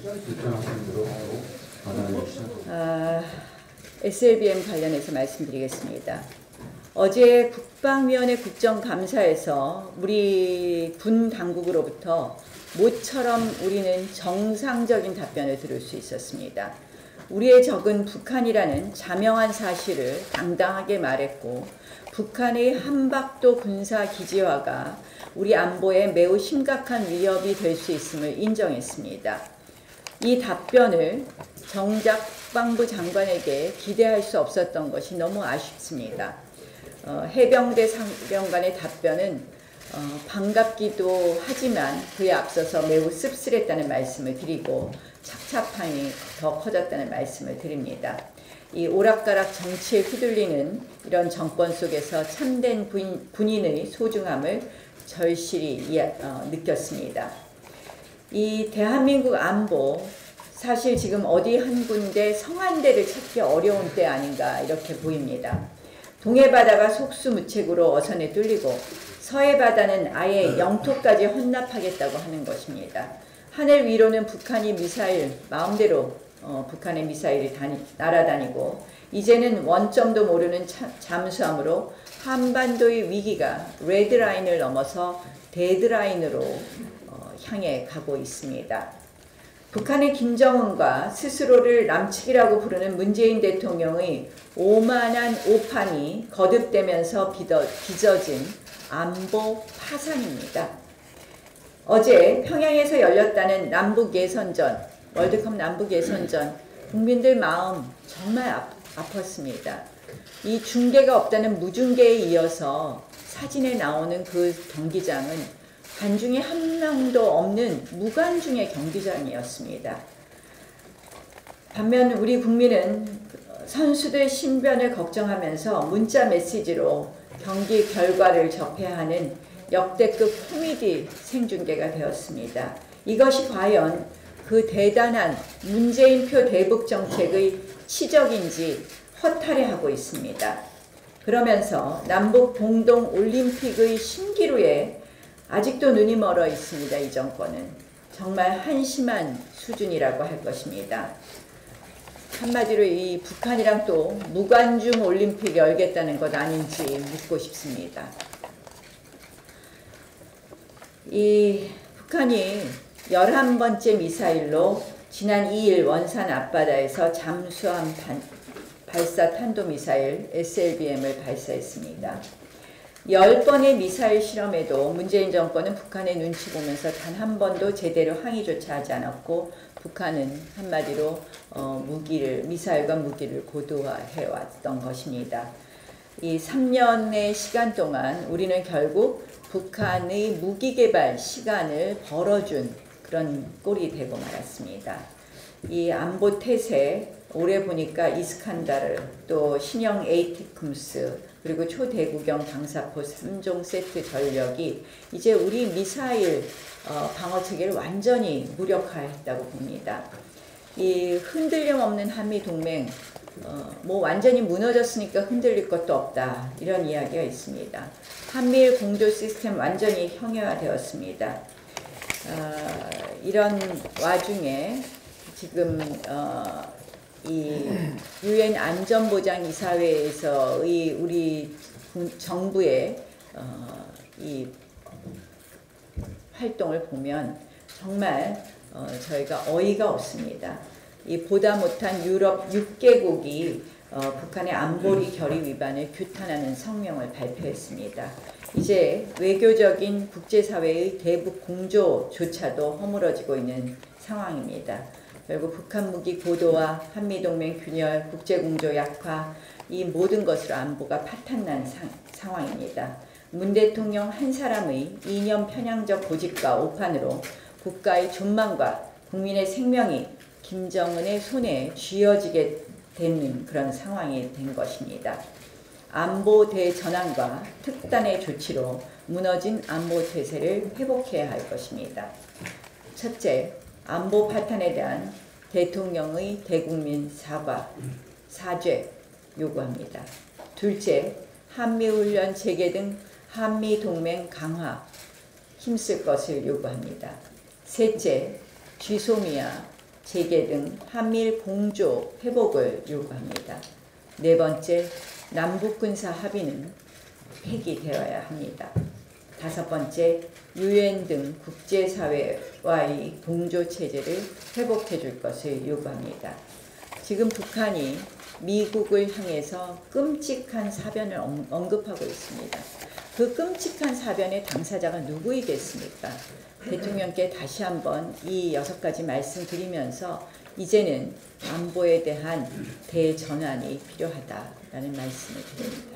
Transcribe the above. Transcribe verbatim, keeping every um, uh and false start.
아, 에스엘비엠 관련해서 말씀드리겠습니다. 어제 국방위원회 국정감사에서 우리 군 당국으로부터 모처럼 우리는 정상적인 답변을 들을 수 있었습니다. 우리의 적은 북한이라는 자명한 사실을 당당하게 말했고, 북한의 한박도 군사 기지화가 우리 안보에 매우 심각한 위협이 될 수 있음을 인정했습니다. 이 답변을 정작 국방부 장관에게 기대할 수 없었던 것이 너무 아쉽습니다. 어, 해병대 사령관의 답변은 어, 반갑기도 하지만 그에 앞서서 매우 씁쓸했다는 말씀을 드리고 착잡함이 더 커졌다는 말씀을 드립니다. 이 오락가락 정치에 휘둘리는 이런 정권 속에서 참된 군, 군인의 소중함을 절실히 이야, 어, 느꼈습니다. 이 대한민국 안보, 사실 지금 어디 한 군데 성안대를 찾기 어려운 때 아닌가 이렇게 보입니다. 동해 바다가 속수무책으로 어선에 뚫리고 서해 바다는 아예 영토까지 헌납하겠다고 하는 것입니다. 하늘 위로는 북한이 미사일 마음대로 어, 북한의 미사일이 다니, 날아다니고 이제는 원점도 모르는 차, 잠수함으로 한반도의 위기가 레드라인을 넘어서 데드라인으로 어, 향해 가고 있습니다. 북한의 김정은과 스스로를 남측이라고 부르는 문재인 대통령의 오만한 오판이 거듭되면서 빚어, 빚어진 안보 파산입니다. 어제 평양에서 열렸다는 남북 예선전, 월드컵 남북 예선전, 국민들 마음 정말 아, 아팠습니다. 이 중계가 없다는 무중계에 이어서 사진에 나오는 그 경기장은 관중이 한 명도 없는 무관중의 경기장이었습니다. 반면 우리 국민은 선수들 신변을 걱정하면서 문자 메시지로 경기 결과를 접해야 하는 역대급 코미디 생중계가 되었습니다. 이것이 과연 그 대단한 문재인표 대북 정책의 치적인지 허탈해하고 있습니다. 그러면서 남북 공동 올림픽의 신기루에 아직도 눈이 멀어 있습니다. 이 정권은 정말 한심한 수준이라고 할 것입니다. 한마디로 이 북한이랑 또 무관중 올림픽 열겠다는 것 아닌지 묻고 싶습니다. 이 북한이 열한 번째 미사일로 지난 이 일 원산 앞바다에서 잠수함 반, 발사 탄도미사일 에스엘비엠을 발사했습니다. 열 번의 미사일 실험에도 문재인 정권은 북한의 눈치 보면서 단 한 번도 제대로 항의조차 하지 않았고, 북한은 한마디로 어, 무기를, 미사일과 무기를 고도화해 왔던 것입니다. 이 삼 년의 시간 동안 우리는 결국 북한의 무기 개발 시간을 벌어준 그런 꼴이 되고 말았습니다. 이 안보 태세, 올해 보니까 이스칸다르, 또 신형 에이티쿰스, 그리고 초대구경 방사포 삼 종 세트 전력이 이제 우리 미사일 어, 방어 체계를 완전히 무력화했다고 봅니다. 이 흔들림 없는 한미 동맹, 어, 뭐 완전히 무너졌으니까 흔들릴 것도 없다, 이런 이야기가 있습니다. 한미일 공조 시스템 완전히 형해화되었습니다. 어, 이런 와중에 지금 어, 이 유엔 안전보장이사회에서의 우리 정부의 어, 이 활동을 보면 정말 어, 저희가 어이가 없습니다. 이 보다 못한 유럽 육 개국이 어, 북한의 안보리 결의 위반을 규탄하는 성명을 발표했습니다. 이제 외교적인 국제사회의 대북 공조조차도 허물어지고 있는 상황입니다. 결국 북한 무기 고도화, 한미동맹 균열, 국제공조 약화, 이 모든 것으로 안보가 파탄난 상, 상황입니다. 문 대통령 한 사람의 이념 편향적 고집과 오판으로 국가의 존망과 국민의 생명이 김정은의 손에 쥐어지게 되는 그런 상황이 된 것입니다. 안보 대전환과 특단의 조치로 무너진 안보 태세를 회복해야 할 것입니다. 첫째, 안보 파탄에 대한 대통령의 대국민 사과, 사죄 요구합니다. 둘째, 한미훈련 재개 등 한미동맹 강화 힘쓸 것을 요구합니다. 셋째, 쥐소미아 재개 등 한미일 공조 회복을 요구합니다. 네 번째, 남북군사 합의는 폐기되어야 합니다. 다섯 번째, 유엔 등 국제사회와의 공조 체제를 회복해 줄 것을 요구합니다. 지금 북한이 미국을 향해서 끔찍한 사변을 언급하고 있습니다. 그 끔찍한 사변의 당사자가 누구이겠습니까? 대통령께 다시 한번 이 여섯 가지 말씀드리면서 이제는 안보에 대한 대전환이 필요하다라는 말씀을 드립니다.